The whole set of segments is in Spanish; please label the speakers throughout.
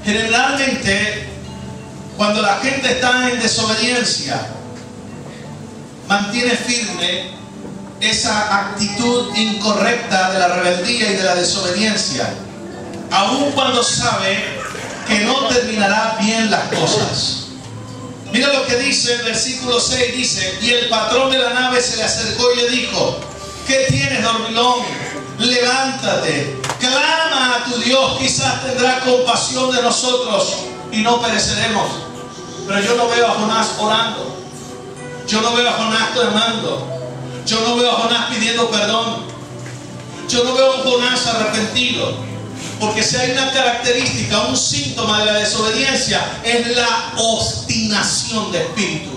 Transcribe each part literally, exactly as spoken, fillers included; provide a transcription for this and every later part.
Speaker 1: Generalmente, cuando la gente está en desobediencia, mantiene firme esa actitud incorrecta de la rebeldía y de la desobediencia, aun cuando sabe que no terminará bien las cosas. Mira lo que dice el versículo seis, dice: y el patrón de la nave se le acercó y le dijo: ¿qué tienes, dormilón? Levántate, clama a tu Dios, quizás tendrá compasión de nosotros y no pereceremos. Pero yo no veo a Jonás orando, yo no veo a Jonás clamando, yo no veo a Jonás pidiendo perdón, yo no veo a un Jonás arrepentido. Porque si hay una característica, un síntoma de la desobediencia, es la obstinación de espíritu.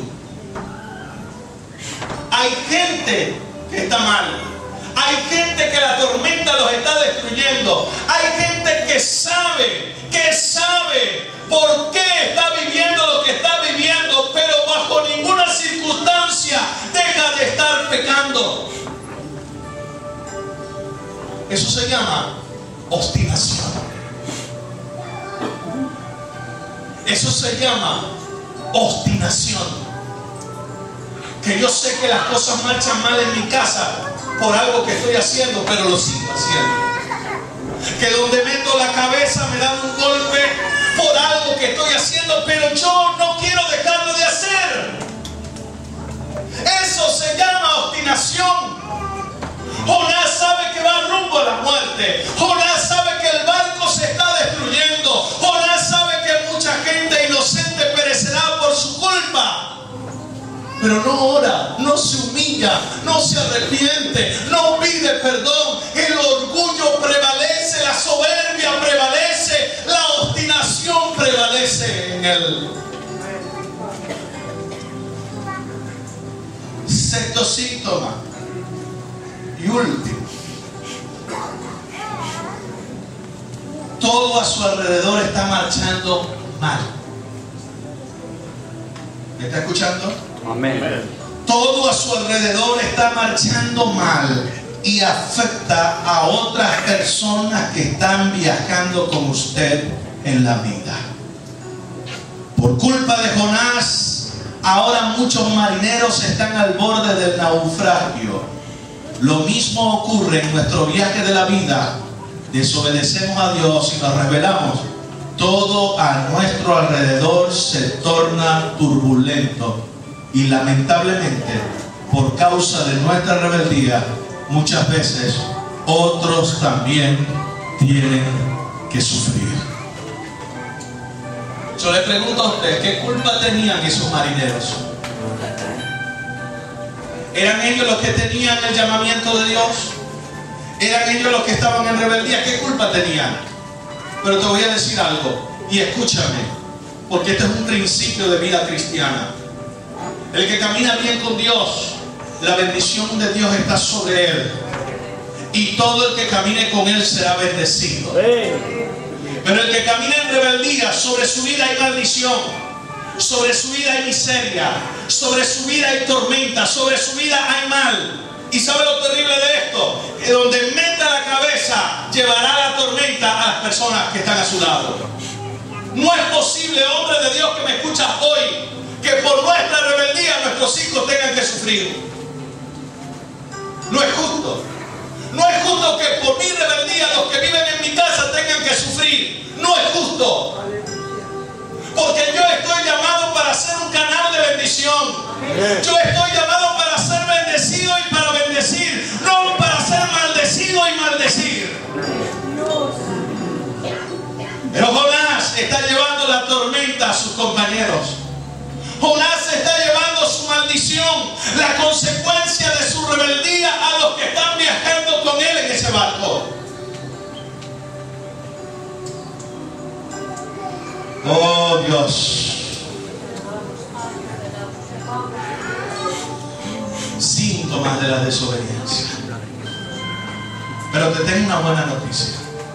Speaker 1: Hay gente que está mal. Hay gente que la tormenta los está destruyendo. Hay gente que sabe, que sabe por qué está viviendo lo que está viviendo, pero bajo ninguna circunstancia deja de estar pecando. Eso se llama obstinación. Eso se llama obstinación. Que yo sé que las cosas marchan mal en mi casa por algo que estoy haciendo, pero lo sigo haciendo. Que donde meto la cabeza me dan un golpe por algo que estoy haciendo, pero yo no quiero dejarlo de hacer. Eso se llama obstinación. Jonás sabe que va rumbo a la muerte. Jonás sabe que el barco se está destruyendo. Jonás sabe que mucha gente inocente perecerá por su culpa. Pero no ora, no se humilla, no se arrepiente, no pide perdón. El orgullo prevalece, la soberbia prevalece, la obstinación prevalece en él. Sexto síntoma y último: todo a su alrededor está marchando mal. ¿Me está escuchando?
Speaker 2: Amén.
Speaker 1: Todo a su alrededor está marchando mal y afecta a otras personas que están viajando con usted en la vida. Por culpa de Jonás, ahora muchos marineros están al borde del naufragio. Lo mismo ocurre en nuestro viaje de la vida. Desobedecemos a Dios y nos rebelamos. Todo a nuestro alrededor se torna turbulento. Y lamentablemente, por causa de nuestra rebeldía, muchas veces otros también tienen que sufrir. Yo le pregunto a usted, ¿qué culpa tenían esos marineros? ¿Eran ellos los que tenían el llamamiento de Dios? ¿Eran ellos los que estaban en rebeldía? ¿Qué culpa tenían? Pero te voy a decir algo, y escúchame, porque este es un principio de vida cristiana. El que camina bien con Dios, la bendición de Dios está sobre él. Y todo el que camine con él será bendecido. Pero el que camina en rebeldía, sobre su vida hay maldición, sobre su vida hay miseria, sobre su vida hay tormenta, sobre su vida hay mal. ¿Y sabe lo terrible de esto? Que donde meta la cabeza, llevará la tormenta a las personas que están a su lado. No es posible, hombre de Dios que me escuchas hoy, que por nuestra rebeldía nuestros hijos tengan que sufrir. No es justo. No es justo que por mi rebeldía los que viven en mi casa tengan que sufrir. No es justo. Porque yo estoy llamado para ser un canal de bendición. Yo estoy llamado para ser bendecido y para bendecir, no para ser maldecido y maldecir. Pero Jonás está llevando la tormenta a sus compañeros. Jonás está llevando su maldición, la consecuencia de su rebeldía, a los que están viajando con él en ese barco. Oh Dios. Síntomas de la desobediencia. Pero te tengo una buena noticia.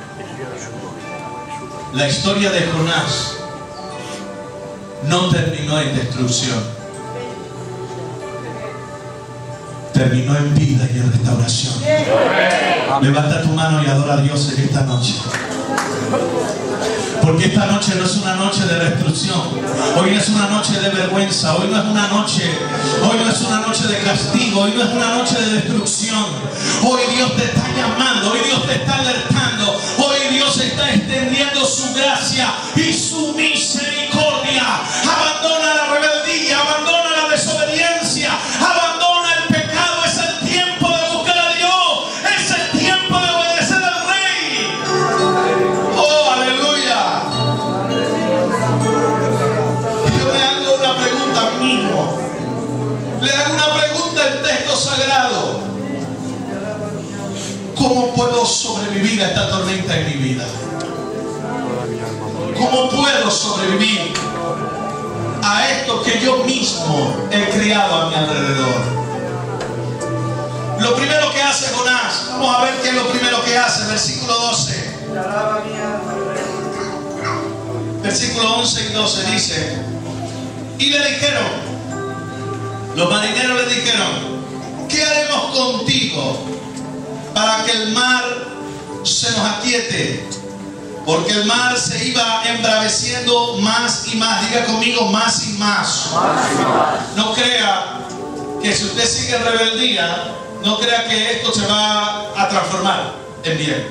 Speaker 1: La historia de Jonás no terminó en destrucción, terminó en vida y en restauración. Levanta tu mano y adora a Dios en esta noche. Porque esta noche no es una noche de destrucción. Hoy no es una noche de vergüenza. Hoy no es una noche, hoy no es una noche de castigo. Hoy no es una noche de destrucción. Hoy Dios te está llamando. Hoy Dios te está alertando. Hoy Dios está extendiendo su gracia y su misericordia. Abandona la rebeldía. Abandona la desobediencia. Abandona el pecado. Es el tiempo de buscar a Dios. Es el tiempo de obedecer al Rey. Oh, aleluya. Yo le hago una pregunta a mí mismo. Le hago una pregunta al texto sagrado. ¿Cómo puedo sobrevivir a esta tormenta en mi vida? ¿Cómo puedo sobrevivir a esto que yo mismo he creado a mi alrededor? Lo primero que hace Jonás, vamos a ver qué es lo primero que hace, versículo doce. Versículo once y doce dice: y le dijeron, los marineros le dijeron, ¿qué haremos contigo para que el mar se nos aquiete? Porque el mar se iba embraveciendo más y más. Diga conmigo, más y más. No crea que si usted sigue en rebeldía, no crea que esto se va a transformar en bien.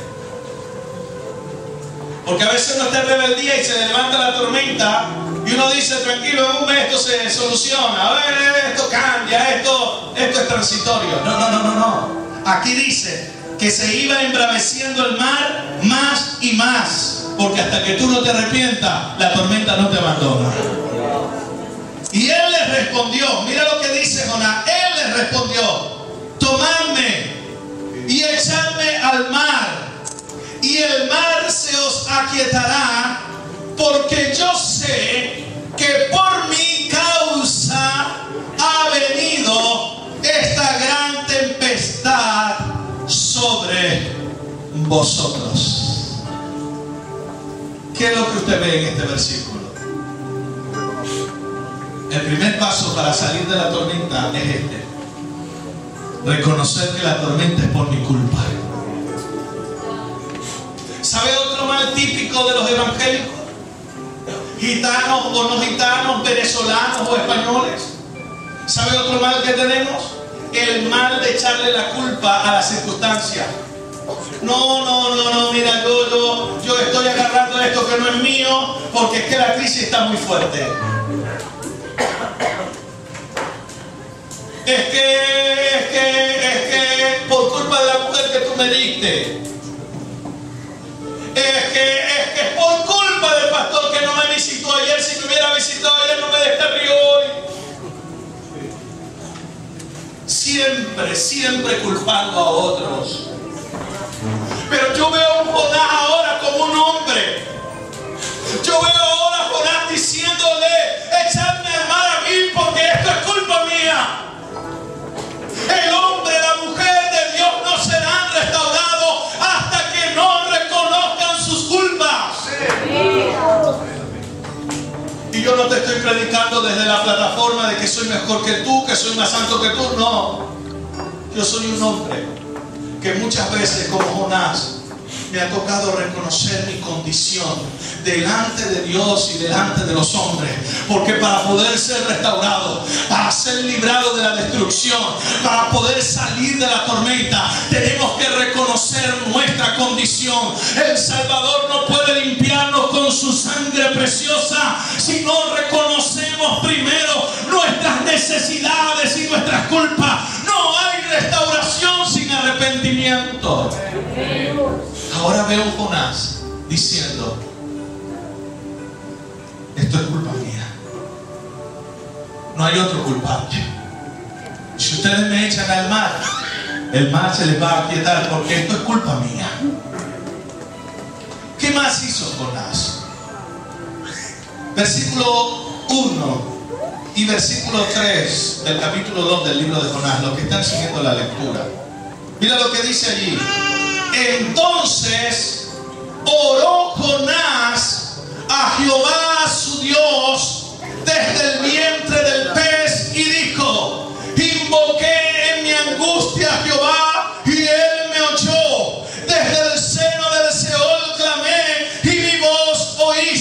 Speaker 1: Porque a veces uno está en rebeldía y se levanta la tormenta y uno dice, tranquilo, en un mes esto se soluciona, a ver, esto cambia, esto, esto es transitorio. No, no, no, no, no. Aquí dice que se iba embraveciendo el mar más y más, porque hasta que tú no te arrepientas, la tormenta no te abandona. Y él les respondió, mira lo que dice Jonás, él les respondió, tomadme y echadme al mar, y el mar se os aquietará, porque yo sé que por mi causa ha venido esta gran tempestad sobre vosotros. ¿Qué es lo que usted ve en este versículo? El primer paso para salir de la tormenta es este: reconocer que la tormenta es por mi culpa. ¿Sabe otro mal típico de los evangélicos? Gitanos o no gitanos, venezolanos o españoles. ¿Sabe otro mal que tenemos? El mal de echarle la culpa a la circunstancia. No, no, no, no, mira, yo, yo, yo estoy agarrando esto que no es mío porque es que la crisis está muy fuerte. Es que, es que, es que por culpa de la mujer que tú me diste. Es que, es que es por culpa del pastor que no me visitó ayer. Si me hubiera visitado ayer no me descarrió hoy. Siempre, siempre culpando a otros. Pero yo veo a un Jonás ahora como un hombre. Yo veo ahora a Jonás diciéndole, echadme al mar a mí porque esto es culpa mía. El hombre, la mujer de Dios no serán restaurados hasta que no reconozcan sus culpas. Y yo no te estoy predicando desde la plataforma de que soy mejor que tú, que soy más santo que tú. No. Yo soy un hombre que muchas veces, como Jonás, me ha tocado reconocer mi condición delante de Dios y delante de los hombres. Porque para poder ser restaurado, para ser librado de la destrucción, para poder salir de la tormenta, tenemos que reconocer nuestra condición. El Salvador no puede limpiarnos con su sangre preciosa si no reconocemos primero nuestras necesidades y nuestras culpas. No hay restauración sin arrepentimiento. Ahora veo a Jonás diciendo, esto es culpa mía. No hay otro culpable. Si ustedes me echan al mar, el mar se les va a aquietar porque esto es culpa mía. ¿Qué más hizo Jonás? Versículo uno y versículo tres del capítulo dos del libro de Jonás, los que están siguiendo la lectura. Mira lo que dice allí. Entonces oró Jonás a Jehová su Dios desde el vientre del pez y dijo, invoqué en mi angustia a Jehová y él me oyó. Desde el seno del Seol clamé y mi voz oí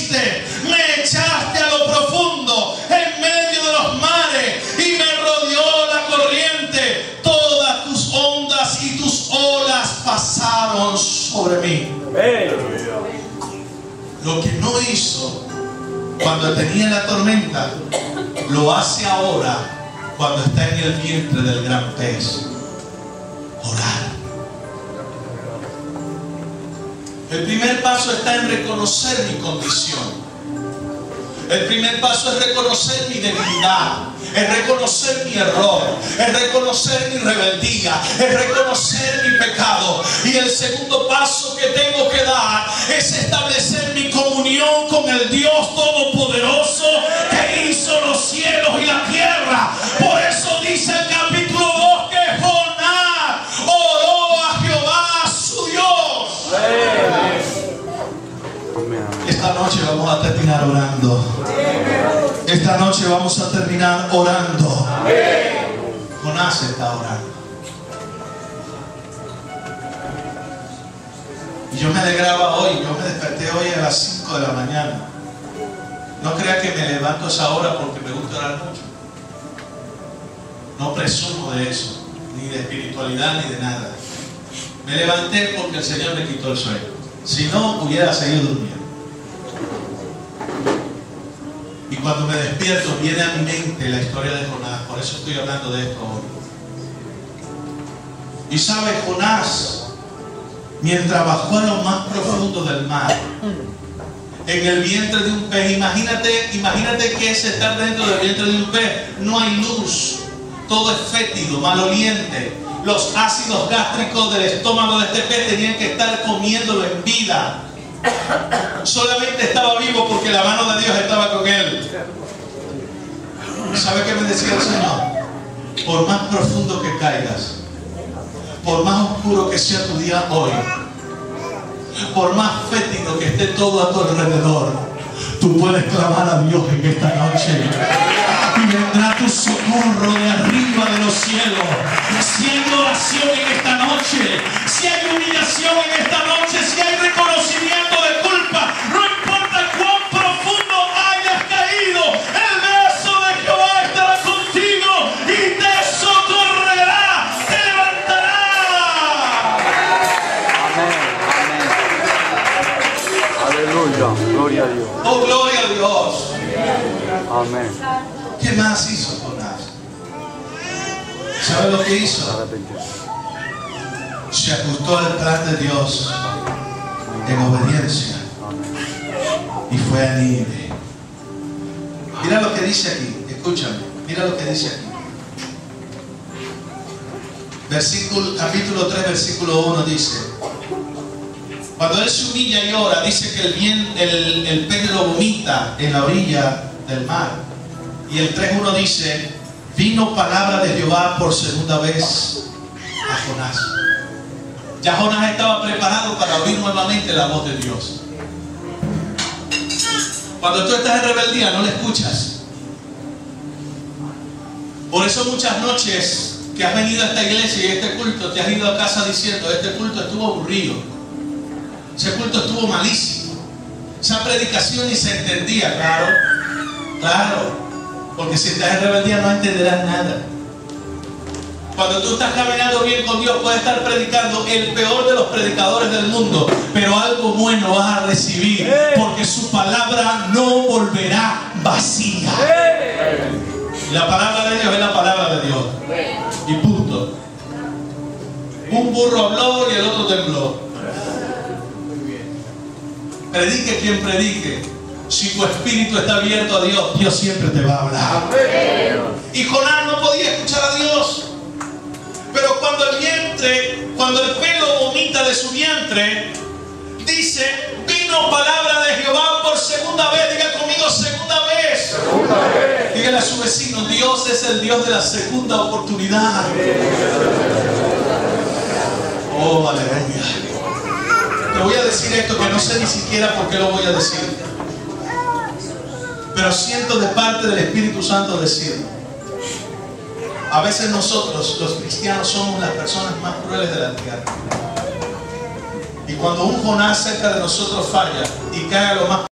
Speaker 1: Me echaste a lo profundo, en medio de los mares, y me rodeó la corriente. Todas tus ondas y tus olas pasaron sobre mí. Lo que no hizo cuando tenía la tormenta, lo hace ahora cuando está en el vientre del gran pez. Orar. El primer paso está en reconocer mi condición. El primer paso es reconocer mi debilidad, es reconocer mi error, es reconocer mi rebeldía, es reconocer mi pecado. Y el segundo paso que tengo que dar es establecer mi comunión con el Dios Todopoderoso que hizo los cielos y la tierra. Por eso dice el capítulo dos que Jonás oró a Jehová su Dios. Esta noche vamos a terminar orando. Esta noche vamos a terminar orando. Jonás está orando. Y yo me alegraba hoy. Yo me desperté hoy a las cinco de la mañana. No crea que me levanto a esa hora porque me gusta orar mucho. No presumo de eso, ni de espiritualidad, ni de nada. Me levanté porque el Señor me quitó el sueño. Si no, hubiera seguido durmiendo. Y cuando me despierto viene a mi mente la historia de Jonás. Por eso estoy hablando de esto hoy. Y sabe, Jonás, mientras bajó a lo más profundo del mar, en el vientre de un pez, imagínate, imagínate que es estar dentro del vientre de un pez. No hay luz, todo es fétido, maloliente. Los ácidos gástricos del estómago de este pez tenían que estar comiéndolo en vida. Solamente estaba vivo porque la mano de Dios estaba con él. ¿Sabe qué me decía el Señor? Por más profundo que caigas, por más oscuro que sea tu día hoy, por más fétido que esté todo a tu alrededor, tú puedes clamar a Dios en esta noche y vendrá tu socorro de arriba de los cielos. Si hay oración en esta noche, si hay humillación en esta noche, si hay reconocimiento de culpa, no importa cuán profundo hayas caído, el beso de Jehová estará contigo y te socorrerá, te levantará.
Speaker 2: Amén, amén. Aleluya, gloria a Dios.
Speaker 1: Oh, gloria a Dios.
Speaker 2: Amén.
Speaker 1: ¿Qué más hizo Jonás? ¿Sabe lo que hizo? Se ajustó al plan de Dios en obediencia y fue a Nínive. Mira lo que dice aquí, escúchame, mira lo que dice aquí. Versículo, capítulo tres, versículo uno dice: cuando él se humilla y ora, dice que el, bien, el, el pez lo vomita en la orilla del mar. Y el tres uno dice: vino palabra de Jehová por segunda vez a Jonás. Ya Jonás estaba preparado para oír nuevamente la voz de Dios. Cuando tú estás en rebeldía no le escuchas. Por eso muchas noches que has venido a esta iglesia y a este culto, te has ido a casa diciendo: este culto estuvo aburrido, ese culto estuvo malísimo, esa predicación ni se entendía. Claro, claro, porque si estás en rebeldía no entenderás nada. Cuando tú estás caminando bien con Dios, puedes estar predicando el peor de los predicadores del mundo, pero algo bueno vas a recibir, porque su palabra no volverá vacía. Y la palabra de Dios es la palabra de Dios. Y punto. Un burro habló y el otro tembló. Predique quien predique. Si tu espíritu está abierto a Dios, Dios siempre te va a hablar. Y Jonás no podía escuchar a Dios. Pero cuando el vientre, cuando el pelo vomita de su vientre, dice: vino palabra de Jehová por segunda vez. Diga conmigo: segunda vez. Segunda vez. Dígale a su vecino: Dios es el Dios de la segunda oportunidad. Oh, aleluya. Te voy a decir esto que no sé ni siquiera por qué lo voy a decir, pero siento de parte del Espíritu Santo decirlo. A veces nosotros, los cristianos, somos las personas más crueles de la tierra. Y cuando un Jonás cerca de nosotros falla y cae a lo más